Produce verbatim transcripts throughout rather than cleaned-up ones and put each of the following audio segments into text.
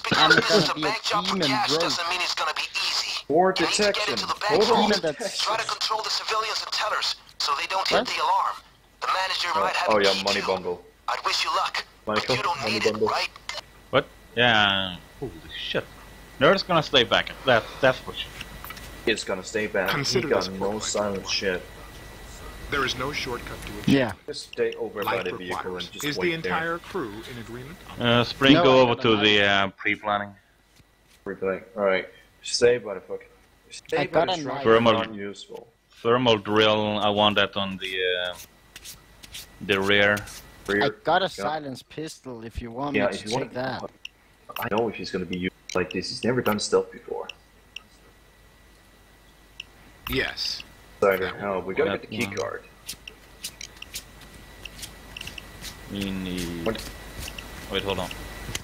I'm Because this is gonna a be a bank job for demon, cash bro. doesn't mean it's gonna be easy. War You need to get detection. into the bank Hold vault. on. Try to control the civilians and tellers so they don't What? hit the alarm. The manager Oh, might have oh a yeah, key money too. bundle. I'd wish you luck, Michael, but you don't money need bundle. it, right? What? Yeah. Holy shit. Nerd's gonna stay back. That, that's for sure. It's gonna stay back. Consider he got this no point. silent shit. There is no shortcut to it. Yeah. Just stay over by Life the vehicle requires. and just Is wait the entire there. crew in agreement? Uh, Spring, No, go I over got to an the uh, pre-planning. Replay. Alright. Stay by the fuck. Stay I by got the a truck. knife. Thermal- Not useful. Thermal drill, I want that on the uh, the rear. Rear. I got a Yeah. silenced pistol if you want Yeah, me if to you take want. that. I know if he's gonna be used like this. He's never done stealth before. Yes. Sorry, no, we gotta Yeah. get the key card. We need... What? Wait, hold on.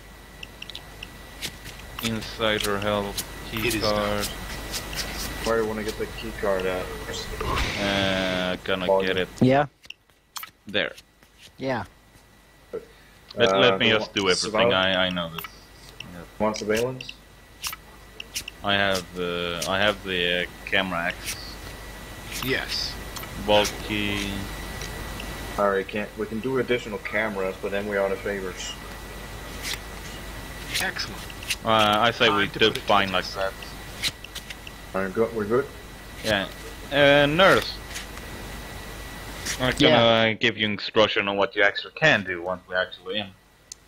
Insider help, key It is card. Where do you wanna get the key card at? Uh, gonna Oh, get yeah. it Yeah. there. Yeah. Let, Uh, let me do just you do want everything, surveillance? I, I know this. Want surveillance? I have the I have the uh, camera access. Yes. Vault key. Alright, can't we can do additional cameras, but then we're out of favors. Excellent. Uh, I say we Time to do put it to fine the like test. that. Alright, good. We're good. Yeah. Uh, nurse. I'm gonna Yeah. uh, give you instruction on what you actually can do once we're actually in.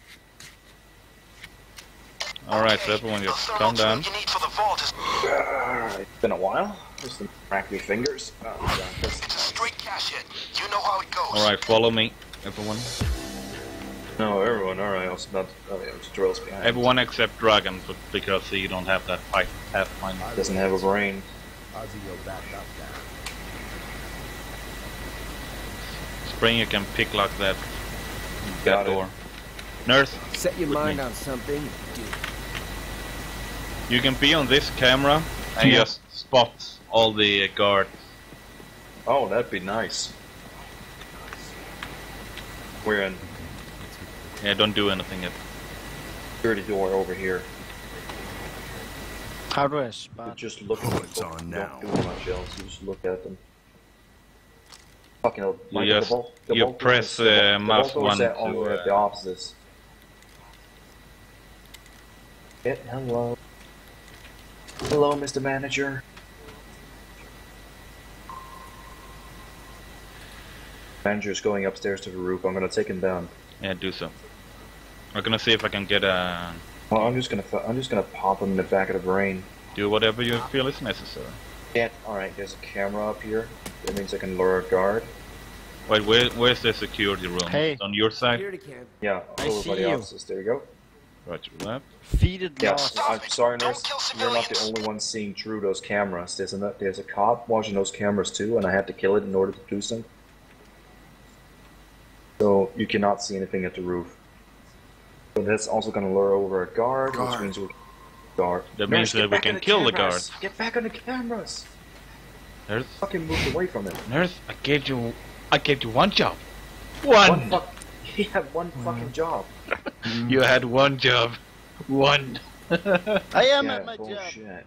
Alright, so everyone The just thermal calm drill down. you need for the vault is Uh, it's been a while. Just to crack your fingers. Oh, God, that's- it's a straight cash hit. You know how it goes. Alright, follow me, everyone. No, everyone. Alright, I was not. Oh, yeah, it's drills behind. Everyone except Dragon, but because he don't have that fight pathfinder. doesn't have a brain. Spring, you can pick lock that Got that it. door. Nurse, Set your With mind me. on something, dude. you can be on this camera and Yeah. just spot all the uh, guards. Oh, that'd be nice. We're in Yeah, don't do anything yet. security door over here. How do I You spot? just look at them. it's on now. Don't do much else. You just look at them. Fucking hell. You Michael, the just- vault- the you vault press, doors- the vault- uh, the mouse vault doors one are on to, the, uh, the opposites. Get hello. Hello, Mister Manager. Manager's going upstairs to the roof. I'm gonna take him down. Yeah, do so. I'm gonna see if I can get a... Well, I'm just gonna fu- I'm just gonna pop him in the back of the brain. do whatever you feel is necessary. Yeah. All right. There's a camera up here. That means I can lure a guard. Wait, where, where's the security room? Hey. On your side? Security cam. Yeah. I over see by the you. offices. There you go. Roger that. Feed it Yeah. lost. I'm sorry, Don't nurse. kill You're not the civilians. only one seeing through those cameras. There's a there's a cop watching those cameras too, and I had to kill it in order to do so. So you cannot see anything at the roof. But that's also going to lure over a guard, which Guard. means we guard. That Nurse, means get that we back can on kill the cameras. Get back on the cameras. Nurse, Fucking moved away from it. nurse, I gave you, I gave you one job. One. One fuck. He had one fucking job. You had one job. One. I am yeah, at my job. bullshit.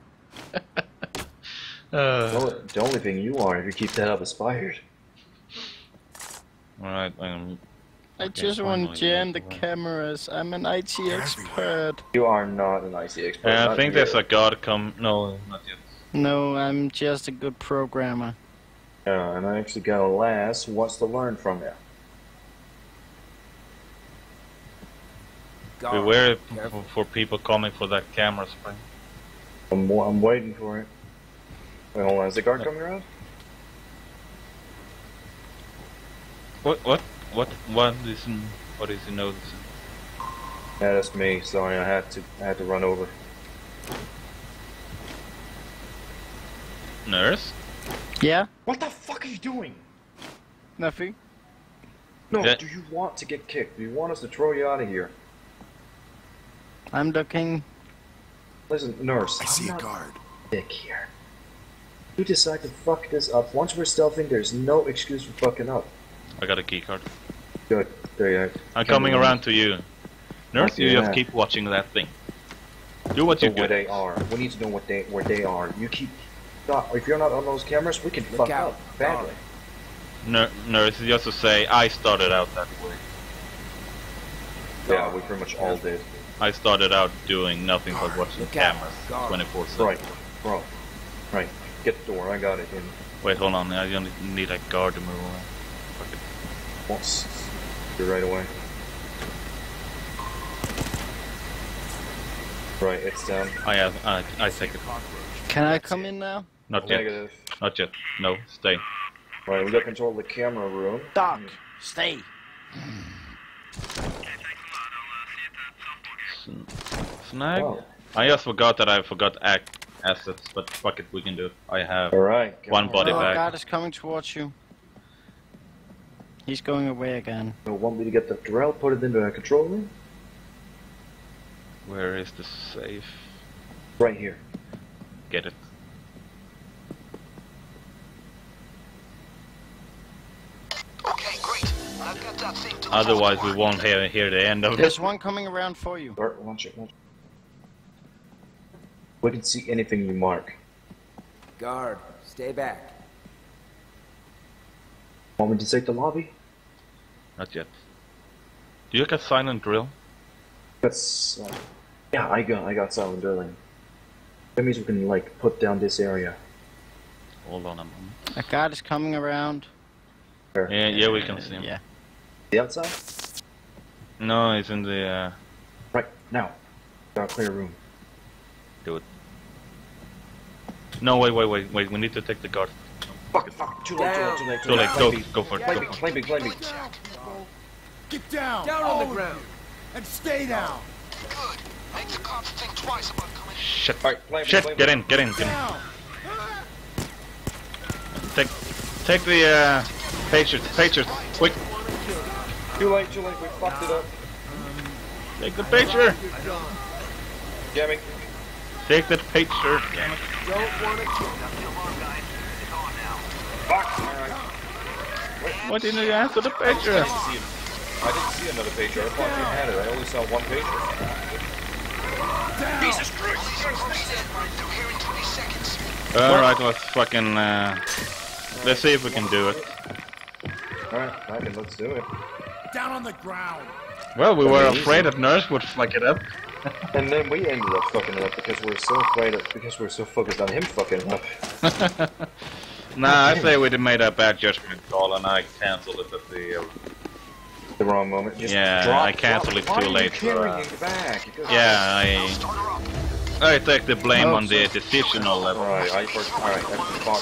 uh, Well, the only thing you are, if you keep that up, is fired. Alright, um, I Okay, just want finally, to jam the that's the way. cameras. I'm an I T expert. You are not an I C expert. uh, I not think really. there's a guard come. No, not yet. No, I'm just a good programmer. Yeah, and I actually got a lass who wants to learn from you. Guard. Beware Careful. for, for people coming for that camera spring. I'm, wa- I'm waiting for it. Wait, hold on. Is the guard coming around? What? What? What? What is? What is he noticing? Yeah, that's me. Sorry, I had to. I had to run over. Nurse? Yeah? What the fuck are you doing? Nothing? No, Yeah. do you want to get kicked? Do you want us to throw you out of here? I'm looking. Listen, nurse. I see I'm a not guard. dick here. You decide to fuck this up. Once we're stealthing, there's no excuse for fucking up. I got a key card. Good. There you are. I'm Come coming on. around to you. Nurse, you Yeah. just keep watching that thing. Do what you know where do. they are. We need to know what they where they are. You keep. Stop. If you're not on those cameras, we can fuck out. up badly. Nur nurse, just to say, I started out that way. Yeah, we pretty much all did. I started out doing nothing but watching Look out. cameras Guard. twenty-four seven. Right, bro. Right. Get the door. I got it. In. Wait, hold on. I only need a guard to move away. Fuck it. Once. You're right away. Right, it's down. I have. I, I take it. Can I come in now? Not yet. Negative. Not yet. No, stay. Right, we got control of the camera room. Doc, stay. Snag. Oh. I just forgot that I forgot act assets, but fuck it, we can do it. I have Alright. one body Oh, bag. God is coming towards you. He's going away again. You want me to get the Darrell, put it into a control room? Where is the safe? Right here. Get it. Okay, great. I've got that thing to the Otherwise, we transport. won't hear, hear the end of it. There's one coming around for you. Bart, launch it, launch it. We can see anything you mark. Guard, stay back. Want me to take the lobby? Not yet. Do you get silent drill? That's uh, yeah, I got I got silent drilling. That means we can like put down this area. Hold on a moment. A guard is coming around. Where? Yeah, yeah, we can see him. Yeah. The outside? No, he's in the. Uh, Right now. Got a clear room. do it. No, wait, wait, wait, wait. We need to take the guard. Fuck it, fuck it. Too late, too late, too late, Too late. Play Go, B. go for it. Play Go B, for it. play B, play B. Get down! Down all on of the ground. you, and stay down! Good. Make the cops think twice about coming. Shit. Alright, play B, Shit. play B. Get in. Get in. Get in. Down! Take, take the uh, pagers. Pagers. Quick. Too late, too late, we fucked it up. Take the pager. Jamie. Take the pager. Damn it. Don't want to kill. Fuck! Alright. Why didn't you answer the I pager? didn't see I didn't see another pager. I thought you had it. I only saw one pager. Jesus Christ! They're here in twenty seconds. Alright, let's fucking. Uh, let's see if we can do it. Alright, I mean, let's do it. Down on the ground! Well, we were Amazing. afraid that Nurse would fuck it up. And then we ended up fucking it up because we're so afraid of, because we're so focused on him fucking it up. Nah, I say we made a bad judgment call and I cancelled it at the. Uh, The wrong moment. Just Yeah, drop, I canceled drop. it Why too are late You for, carrying uh, it back? It goes- yeah, I. Start her up. I take the blame Oh, on the so- decisional level. Alright, I for, alright, I fuck.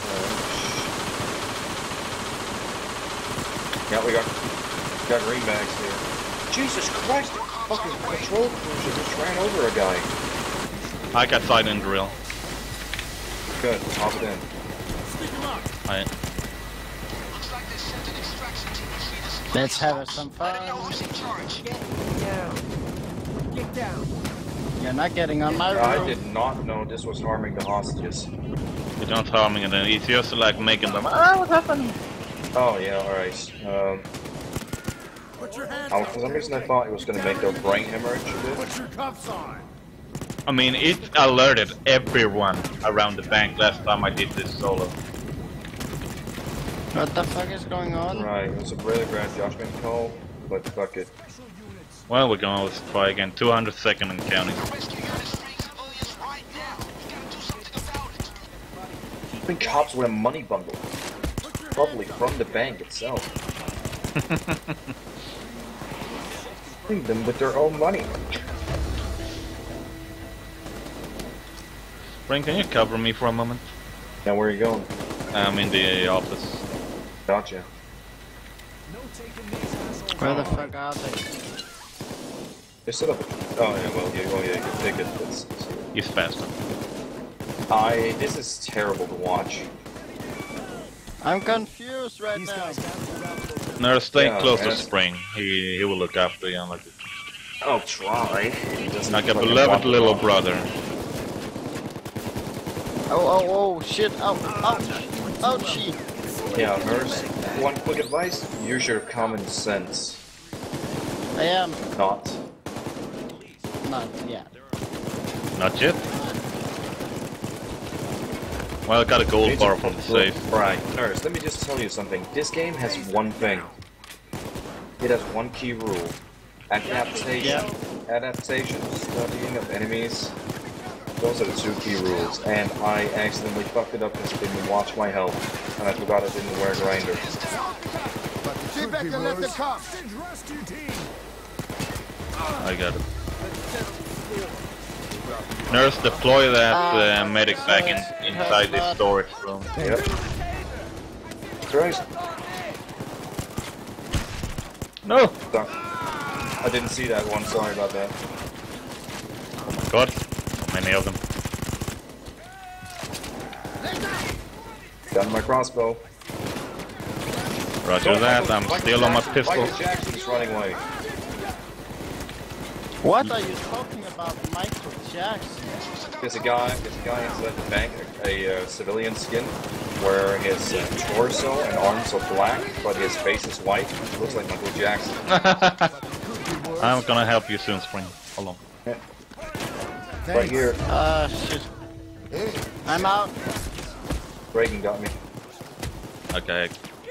Uh, yeah, we got we got green bags here. Jesus Christ! Fucking patrol cruiser just ran over a guy. I got silent drill. Good, hop it in. Stick him up! I. Looks like they sent an extraction team to feed us. Let's have some I don't know fun. who's in charge. Get down. Get down. You're not getting on my I roof. did not know this was harming the hostages. You're not harming it, it's just like making them. Ah, what's happening? Oh yeah, alright. Um, Put your hands I, up! for some reason I thought it was gonna make their brain hemorrhage a bit. Put your cuffs on! I mean, it alerted everyone around the bank last time I did this solo. What the fuck is going on? Right, it was a really bad judgment call, but fuck it. Well, we're gonna let's try again. two hundred second and counting. Rescue units freeing civilians right now. We gotta do something about it. Keeping cops with a money bundle. Probably from the bank itself. Feed them with their own money. Brain, can you cover me for a moment? Now where are you going? I'm in the office. Gotcha. Where the fuck are they? They set up a... Oh yeah, well, yeah, well, yeah, you can take it. It's, it's... He's faster. I... This is terrible to watch. I'm confused right now. No, stay Yeah, close to and- Spring. He he will look after you like I'll try. He doesn't like a fucking beloved want little to- brother. Oh, oh, oh, shit. Oh, ouch. Ouchie. Yeah, nurse. One quick advice: use your common sense. I am Not. not yet. Not yet. Well, I got a gold Major bar from the safe. Right, Nurse, let me just tell you something. This game has one thing. It has one key rule. Adaptation. Adaptation, studying of enemies. Those are the two key rules. And I accidentally fucked it up because I didn't watch my health. And I forgot I didn't wear grinder. Get back and let the cops. I got it. Nurse, deploy that uh, medic bag in, inside this storage room. Yep. Christ. No! Sorry. I didn't see that one, sorry about that. Oh my god, so many of them. Got my crossbow. Roger that, I'm Michael still on my Jackson- pistol. Michael Jackson's running away. What are you talking about, Michael Jackson? There's a guy, there's a guy inside the bank, a, a uh, civilian skin, where his uh, torso and arms are black, but his face is white. Looks like Michael Jackson. I'm gonna help you soon, Spring. Hold on. Yeah. Right here. Ah, uh, shit. I'm out. Reagan got me. Okay.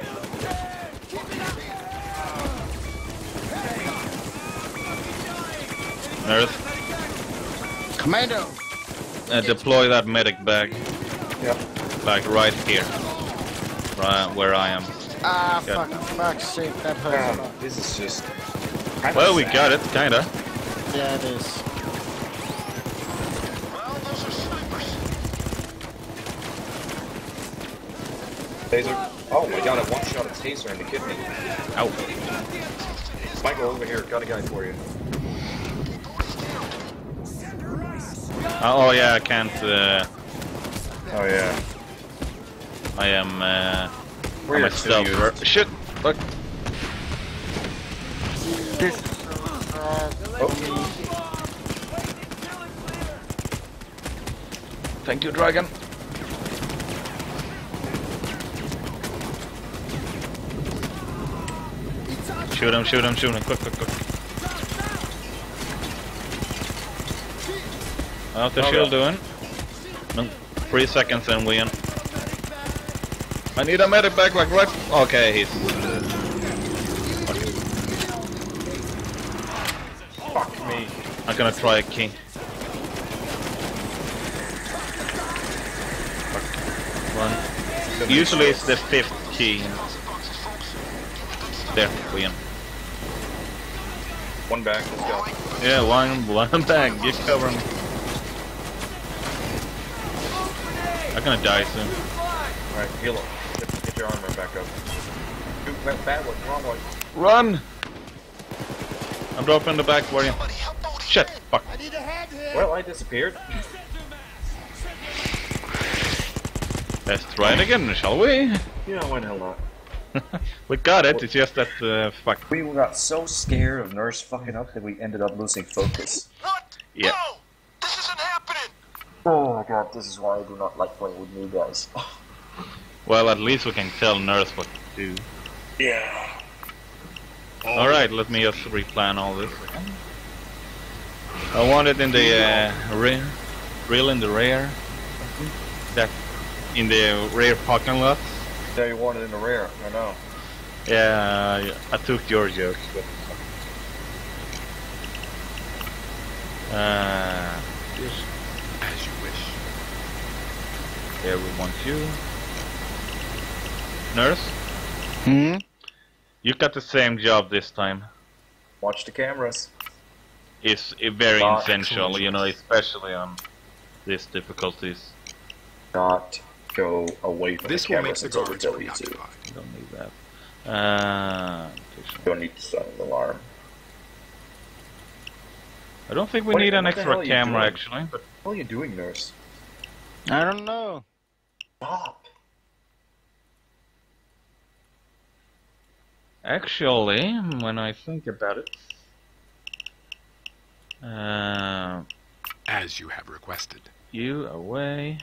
Nurse, Commando! uh, deploy that medic bag. Yep. Like right here. Right where I am. Ah, Got fuck, fuck's sake, that hurts a Um, lot. this is just... Well, we got it, kinda. Yeah, it is. Well, those are snipers. Taser. Oh my god, I one-shot a taser in the kidney. Ow. Michael, over here, got a guy for you. Uh, oh yeah, I can't, uh, Oh yeah. I am, uh, We're on here myself. to use- Shit! Look! This is so uh, Oh. Thank you, Dragon. Shoot him, shoot him, shoot him, quick, quick, quick. How's the Oh, shield yeah. doing? No, three seconds and we in. I need a medic back like right. Okay, he's. Okay. Fuck me. I'm gonna try a key. One. Usually it's the fifth key. There, we in. One back, let's go. Yeah, one, one back. Get cover him. I'm gonna die soon. Alright, heal up. Get, get your armor back up. Shoot, bad, bad one, wrong one. Run! I'm dropping the back for you. Shit! Fuck. Well, I disappeared. Let's try it again, shall we? Yeah, why the hell not? We got it, it's just that, uh, fuck. We got so scared of Nurse fucking up that we ended up losing focus. What? Yeah. No! This isn't happening! Oh my god, this is why I do not like playing with new guys. Well, at least we can tell Nurse what to do. Yeah. Alright, let me just replan all this again. I want it in the uh, rear, real in the rear. That in the rear parking lot. Yeah, you want it in the rear, I know. Yeah, I took your joke. But... Uh, just As you wish. there we want you. Nurse, Hmm? you got the same job this time. Watch the cameras. It's uh, very Not essential, you know, especially on these difficulties. Not go away from This the will make cameras the until we guards tell you to. preoccupied. You don't need that. Uh, Don't need to sound the alarm. I don't think we What- need an what the hell extra are you camera doing? actually, but What are you doing, Nurse? I don't know. Stop. actually, when I think about it, uh, As you have requested. you away.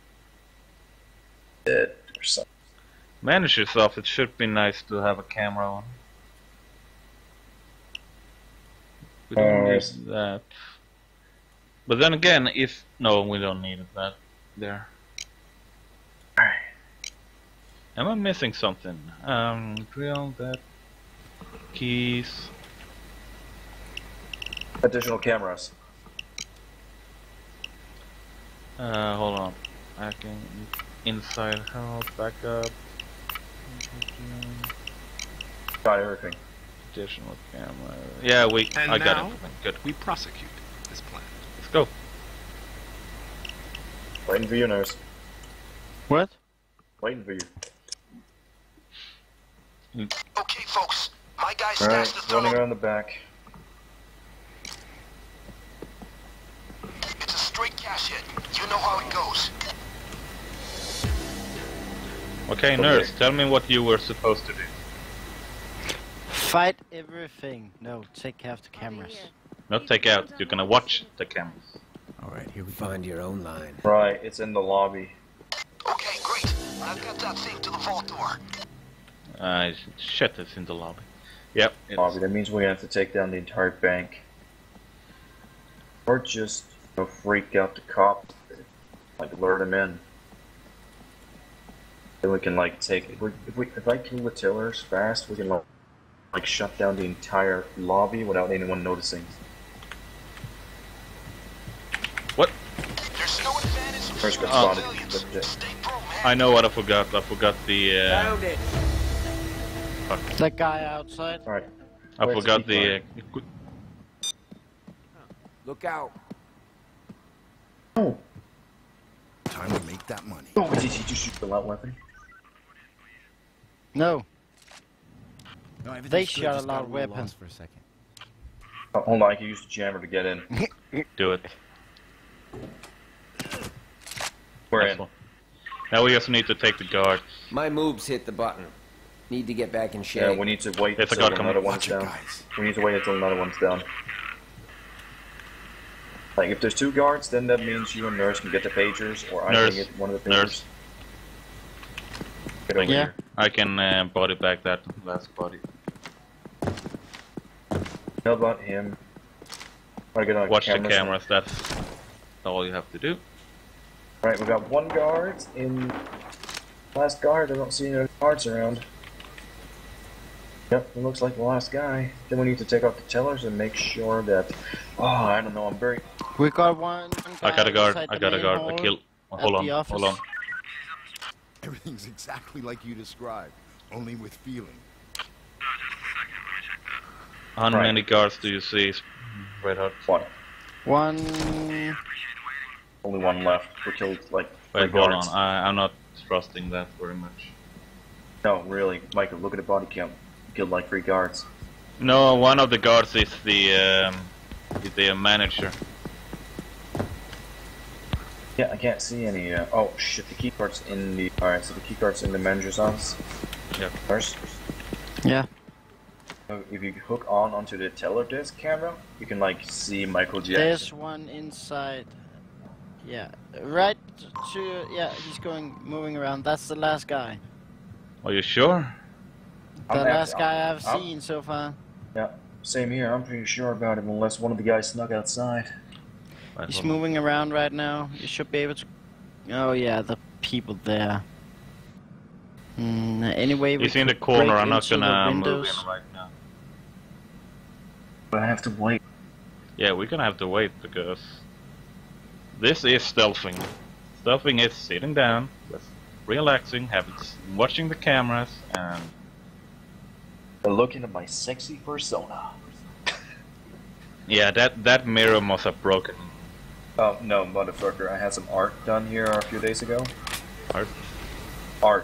Dead or something. Manager's off. It should be nice to have a camera on. We don't Uh, need that. But then again, if no, we don't need that there. Am I missing something? Um, drill that keys. Additional cameras. Uh, hold on. I can inside help, back up. Got everything. Additional camera. Yeah, we. And I got now, everything. Good. we prosecute this plan. Let's go. Waiting for you, nurse. What? Waiting for you. Okay, folks. My guys Alright, stashed the running thermal. around the back. It's a straight cash hit. You know how it goes. Okay, Okay. nurse, tell me what you were supposed to do. Fight everything. No, take care of the cameras. Not take out. You're gonna watch the cameras. Alright, here we go. Find your own line. Right, it's in the lobby. Okay, great. I've got that thing to the vault door. Uh, shit, it's in the lobby. Yep. It's, Lobby. That means we have to take down the entire bank. Or just you know, freak out the cops. Like lure them in. Then we can like take if we if, we, if I kill the tillers fast, we can like, like shut down the entire lobby without anyone noticing. what? There's no advantage for First got small spotted. civilians. Stay pro, man. I know what I forgot. I forgot the. Uh, Found it! That guy outside. Alright. I Where's forgot the the. key Uh, Look out! Oh, Time to make that money. oh, did he just shoot the loud weapon? No. No, everything's They good, shot a just got loud little weapon. lost for a second. Oh, hold on, I can use the jammer to get in. do it. We're Nice in. one. Now we just need to take the guard. My moves hit the button. Need to get back in shape. Yeah, we need to wait Yes, I until got another him. one's Watch it, down. guys. We need to wait until another one's down. Like, if there's two guards, then that means you and Nurse can get the pagers, or I Nurse. can get one of the pagers. Nurse. Get over Yeah. here. I can uh, body back that last body. How about him? Wanna get on Watch the cameras? cameras. That's all you have to do. Right, we got one guard in. Last guard, I don't see any guards around. Yep, it looks like the last guy. Then we need to take out the tellers and make sure that. Oh, I don't know, I'm very. We got one. I got a guard. inside I the got a main guard. I hall killed. Oh, at hold on. the office. Hold on. Everything's exactly like you described, only with feeling. How Right. many guards do you see? Red Hot. One. One. Only one left. We killed, like, three Wait, hold on. guards. I, I'm not trusting that very much. No, really. Michael, look at the body count. We killed, like, three guards. No, one of the guards is the um, is the manager. Yeah, I can't see any. Uh, oh shit! The key card's in the. All right, so the key card's in the manager's office. Yep. First, Yeah. so if you hook on onto the teller disc camera, you can like see Michael Jackson. There's one inside. Yeah. Right to. Yeah, he's going, moving around. That's the last guy. Are you sure? The I'm last actually- guy I've I'm- seen so far. Yeah, same here. I'm pretty sure about it, unless one of the guys snuck outside. Wait, He's hold on. moving around right now. You should be able to. Oh yeah, the people there. Hmm. Anyway, we He's in the could corner. break I'm not into the gonna move windows. in right now. But I have to wait. Yeah, we're gonna have to wait because this is stealthing. Stealthing is sitting down, just relaxing, having watching the cameras, and Looking at my sexy persona. yeah, that that mirror must have broken. Oh no, motherfucker! I had some art done here a few days ago. Art? Art.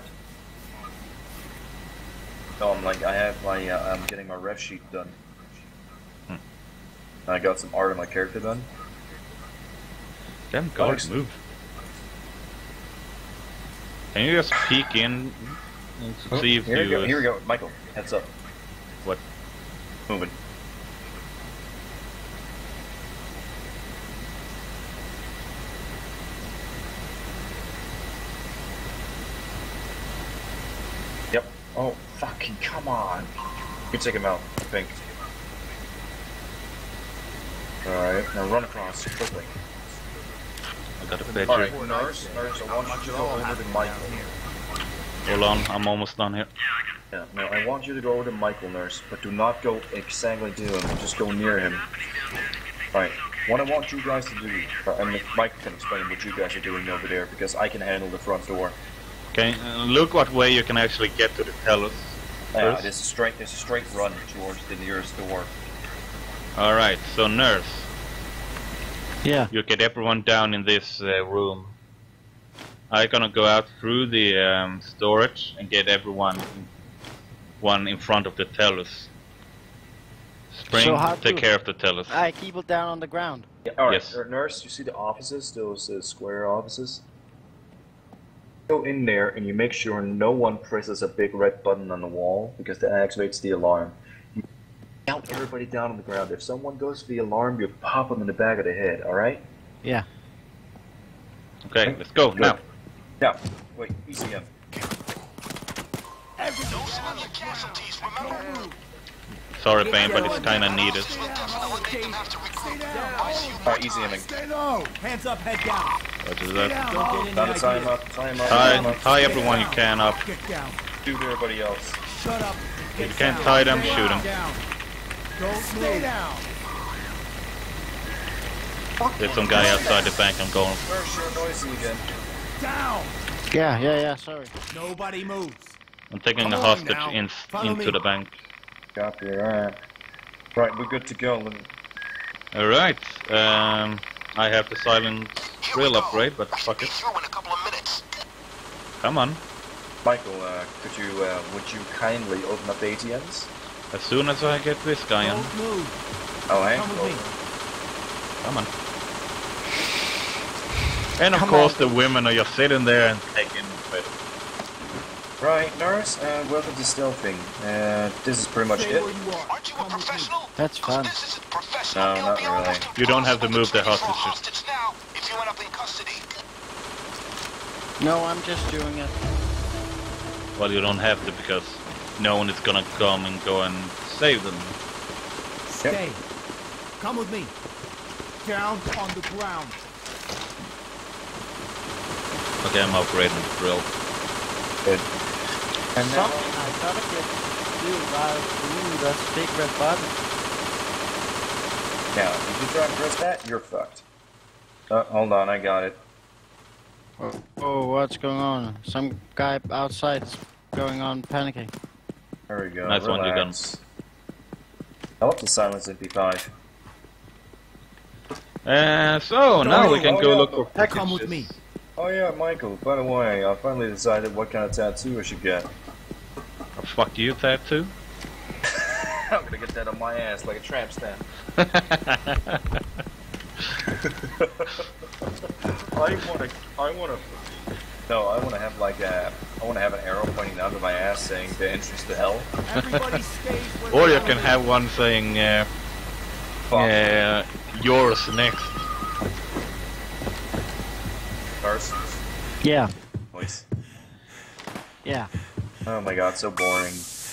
No, I'm like I have my. Uh, I'm getting my ref sheet done. Hmm. I got some art of my character done. Damn guard, Nice. move. Can you just peek in and Oh, see if here we you? go. uh, Here we go. Michael, heads up. What? Moving. Yep. Oh, fucking come on. You can take him out, I think. Alright, now run across quickly. I got a picture. Alright, nurse, nurse, I want you to go over to Michael. Hold on, I'm almost done here. Yeah, no, I want you to go over to Michael, nurse, but do not go exactly to him, just go near him. Alright, what I want you guys to do, uh, and Michael can explain what you guys are doing over there, because I can handle the front door. Okay, uh, look what way you can actually get to the tellus. Yeah, First. there's a straight, there's a straight run towards the nearest door. Alright, so nurse, Yeah. you get everyone down in this uh, room. I'm gonna go out through the um, storage and get everyone in, one in front of the tellus. Spring, So how take to- care of the tellus. I keep it down on the ground. Yeah, alright, Yes. uh, nurse, you see the offices, those uh, square offices? Go in there and you make sure no one presses a big red button on the wall, because that activates the alarm. You count everybody down on the ground. If someone goes to the alarm, you pop them in the back of the head, alright? Yeah. Okay, let's go, Good. now. Now, wait, easy him. Don't swing your casualties, remember? Sorry, Bane, but it's kinda needed. We'll definitely make them have to recruit. I see you. Alright, easy him. Stay low. Hands up, head down. What is that? Don't get any Time to tie him ideas. up, tie him up, tie him Tie, up. tie everyone you can up. Get down. Shoot everybody else. Shut up. If Get you can't down. tie them, Stay shoot them. down. Don't stay down. There's some guy outside the bank, I'm going. Nurse, you're noisy again. Down. Yeah, yeah, yeah, sorry. Nobody moves. I'm taking Come a on hostage now. in, Follow into me. the bank. Copy, alright. Right, we're good to go. Let me... Alright, um, I have the silent Here we drill go. upgrade, but We should fuck be it. through in a couple of minutes. Come on. Michael, uh, could you, uh, would you kindly open up the A T Ms? As soon as I get this guy on. Don't move. Oh, hey? Come with me. Come on. And of Come course on. the women are just sitting there and taking it. Right, nurse, uh, welcome to stealthing. Uh, this is pretty much Stay it. where you are. Aren't you a Come with me. professional? That's 'Cause fun. This isn't professional. No, It'll not be really. almost You don't have to impossible move the treat you for a hostages. hostage now if you end up in custody. No, I'm just doing it. Well, you don't have to because no one is gonna come and go and save them. Stay. Come with me. Down on the ground. Okay, I'm upgrading the drill. Good. And now, Something I gotta get to while ooh, that's a big red button. now, if you try and press that, you're fucked. Uh, hold on, I got it. Oh, oh, what's going on? Some guy outside is going on panicking. There we go. Nice one, you relax. I love the silence M P five. Uh, so now we can oh, go yeah. look for packages. Come with me. Oh yeah, Michael, by the way, I finally decided what kind of tattoo I should get. Oh, fuck you, tattoo. I'm gonna get that on my ass like a tramp stamp. I wanna, I wanna, no, I wanna have like a, I wanna have an arrow pointing out of my ass saying the entrance to hell. Everybody stays where Or they you are. can have one saying, uh, Fuck. uh, yours next. Cars. Yeah, Voice. yeah. Oh my god, so boring.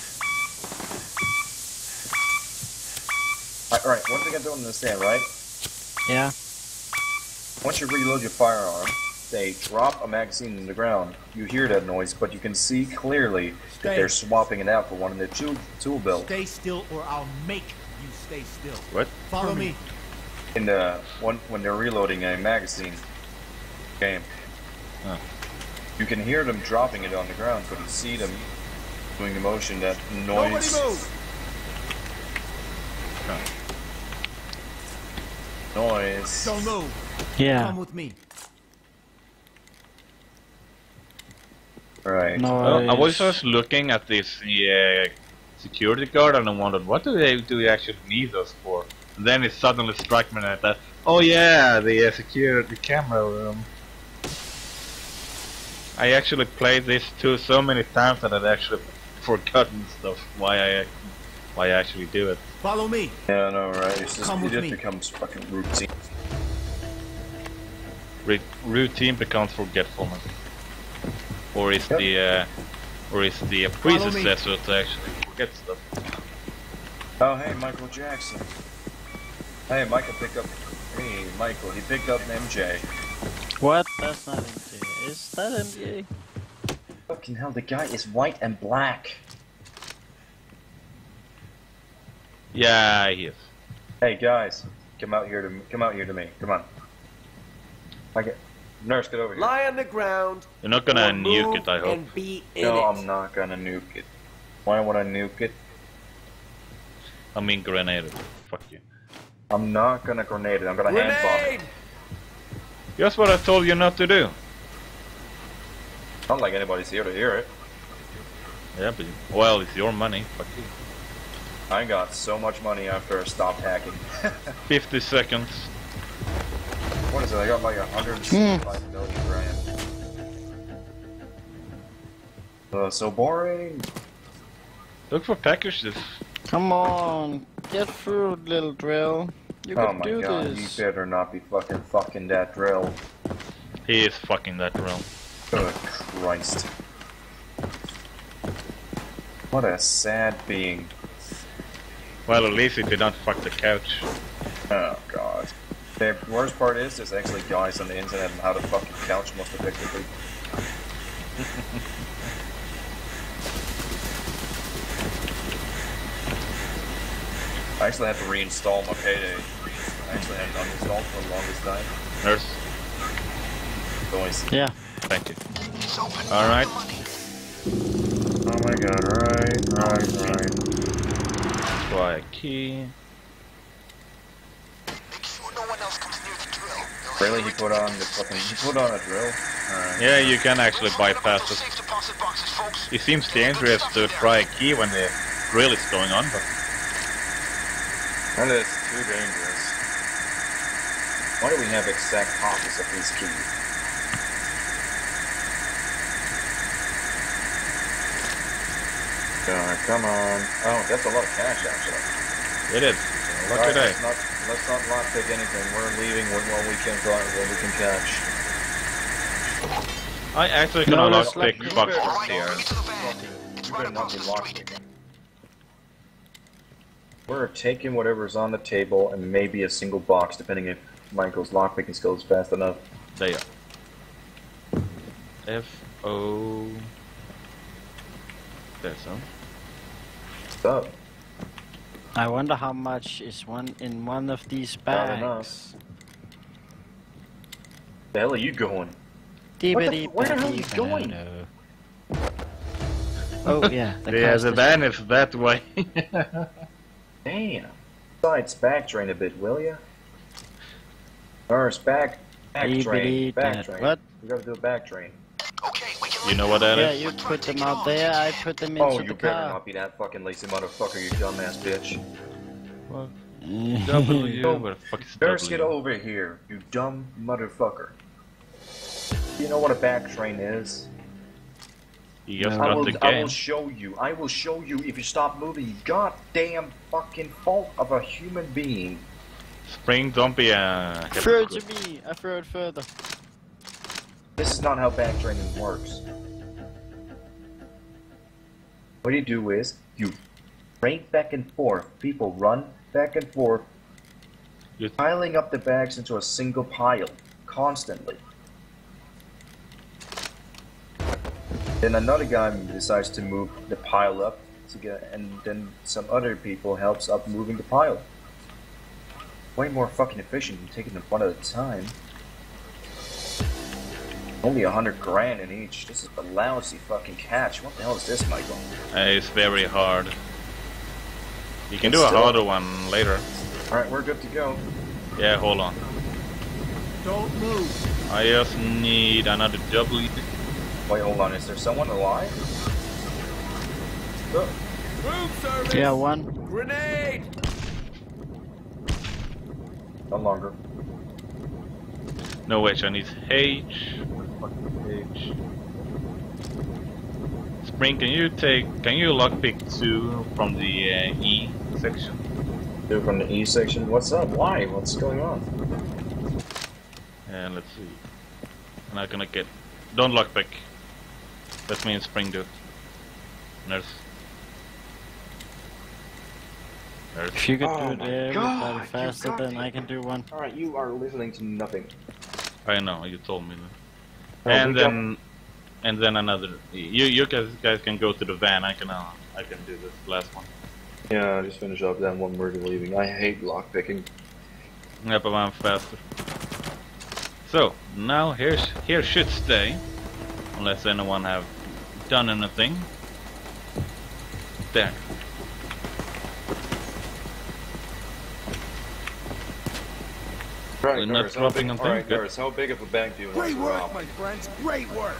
Alright, one thing I don't understand, right? Yeah. Once you reload your firearm, they drop a magazine in the ground. You hear that noise, but you can see clearly that Stay. they're swapping it out for one in the tool, tool belt. Stay still or I'll make you stay still. What? Follow me. In the one when they're reloading a magazine game. Oh. You can hear them dropping it on the ground, but you see them doing the motion, that Nobody noise. move. Noise. Don't move. Yeah. Come with me. Right. No, Well, I was it's- just looking at this uh, security guard and I wondered, what do they do they actually need us for? And then it suddenly struck me that, that oh yeah, the uh, security camera room. I actually played this too so many times that I'd actually forgotten stuff why I why I actually do it. Follow me. Yeah, no, right. It's just, Come it with just me. becomes fucking routine. Re routine becomes forgetfulness, or is Yep. the uh, or is the uh, Follow me. predecessor to actually forget stuff. Oh, hey, Michael Jackson. Hey, Michael picked up. Hey, Michael, he picked up an M J. What? That's not M J. Is that M J? Fucking hell, the guy is white and black. Yeah, he is. Hey guys, come out here to come out here to me. Come on. I get nurse, get over here. Lie on the ground. You're not gonna or nuke move it, I hope. And be in No, it. I'm not gonna nuke it. Why would I nuke it? I mean grenade it. Fuck you. I'm not gonna grenade it. I'm gonna hand bomb Grenade! it. Just what I told you not to do. Not like anybody's here to hear it. Yeah, but well, it's your money. Fuck you. I got so much money after I stopped hacking. Fifty seconds. What is it? I got like a hundred and sixty-five million grand. Uh, so boring. Look for packages. Come on, get through, little drill. You Oh can my do god, this. you better not be fucking fucking that drill. He is fucking that drill. Good Christ. What a sad being. Well, at least he did not fuck the couch. Oh god. The worst part is there's actually guys on the internet on how to fuck a couch most effectively. I actually had to reinstall my Payday. I actually had it uninstalled for the longest time. Nurse, Noise. Yeah. thank you. Alright. Oh my god, right, right, right. Try a key. Make sure no one else comes near the drill. Really, he put on the fucking, he put on a drill? Alright. Yeah, you can actually bypass it. Safe deposit boxes, folks. It seems dangerous to try a key when the drill is going on, but That is too dangerous. Why do we have exact copies of these keys? God, come on. Oh, that's a lot of cash, actually. it is. Lucky Alright, day. let's not, let's not lockpick anything. We're leaving with what we can what we can catch. I actually No, cannot let's lockpick lock- boxes Right, here. over to the van. It's You right better not across be the street. lockpicking. We're taking whatever's on the table and maybe a single box, depending if Michael's lockpicking skill is fast enough. There. F O. There's some. What's up? I wonder how much is one in one of these Not bags. enough. The hell are you going? Dibbity What the- where the hell are you batty going? banana. Oh yeah, the Yeah, cost the is- van is that way. Damn. Besides, back train a bit, will ya? Nurse, back, back train, Dibbity back bat- train. What? We gotta do a back train. Okay, we can You know what that Yeah, is? you put them out there, I put them into Oh, the you better car. not be that fucking lazy motherfucker, you dumbass bitch. W. Where the fuck is Nurse, get W? over here, you dumb motherfucker. You know what a back train is? You just No. I got will, the I game. will show you. I will show you if you stop moving, you goddamn fucking fault of a human being. Spring, don't be a Throw it hypocrite. to me, I throw it further. This is not how back training works. What you do is, you train back and forth. People run back and forth, You- piling up the bags into a single pile, constantly. Then another guy decides to move the pile up, to get, and then some other people helps up moving the pile. Way more fucking efficient than taking them one at a time. Only a hundred grand in each. This is a lousy fucking catch. What the hell is this, Michael? Uh, it's very hard. You can It's do a still- harder one later. Alright, we're good to go. Yeah, hold on. Don't move. I just need another W. Wait, hold on. Is there someone alive? Oh, Room service. Yeah, one. Grenade. no longer. No, H, I need H. H. Spring, can you take, can you lockpick two from the uh, E section? Two from the E section. What's up? Why? What's going on? And let's see. I'm not gonna get, don't lockpick. That means Spring do. Nurse. There's If you could Oh do my it everybody God, you faster, got then it. I can do one. Alright, you are listening to nothing. I know, you told me that. Oh, and we got- then, and then another. You you guys guys can go to the van. I can uh, I can do this last one. Yeah, just finish up that one we're leaving. I hate lockpicking. Yeah, but I'm faster. So now here's here should stay, unless anyone have done anything. There. Right, We're not Garrus, how dropping big, on alright, things, Garrus, how big of a bank do you want Great to work, rob? my friends. Great work.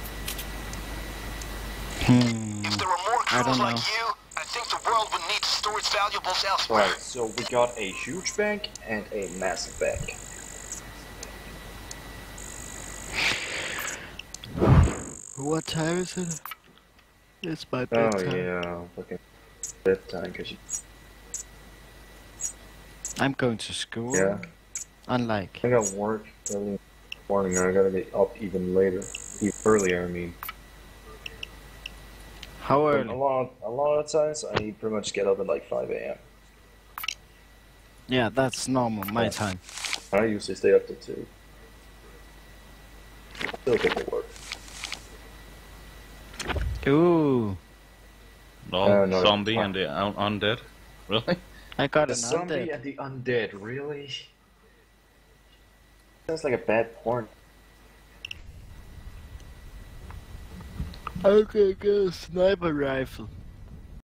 Hmm. If there were more I don't crews like know. you, I think the world would need to store its valuables elsewhere. Right, so we got a huge bank and a massive bank. What time is it? It's my Oh bedtime. yeah, fucking bedtime, cause you... I'm going to school. Yeah. Unlike. I got work early in the morning, and I gotta get up even later. Even earlier, I mean. How But a early? lot, a lot of times, I pretty much get up at like five A M Yeah, that's normal, my Yeah. time. I usually stay up to two. Still get to work. Ooh, No, Uh, no, zombie fine. and the un undead. Really? I got The an zombie undead. and the undead, really? Sounds like a bad porn. Okay, get a sniper rifle.